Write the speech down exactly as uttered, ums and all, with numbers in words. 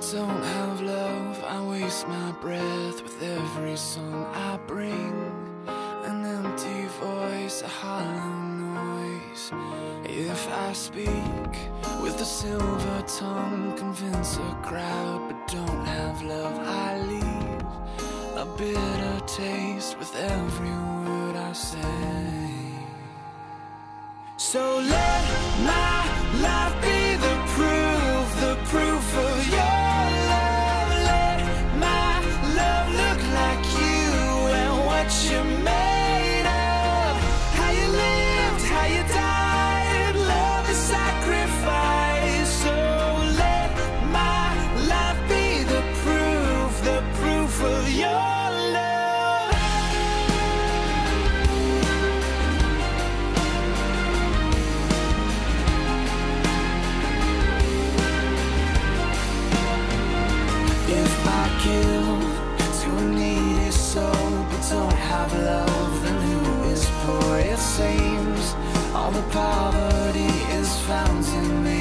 don't have love, I waste my breath with every song I bring. An empty voice, a hollow noise. If I speak with a silver tongue, convince a crowd, but don't have love, I leave a bitter taste with every word I say. So let my life be the proof, the proof of your love. Let my love look like you and what you're made of. How you lived, how you died, love is sacrifice. So let my life be the proof, the proof of your love. If I give to a needy soul but don't have love, then who is poor? It seems all the poverty is found in me.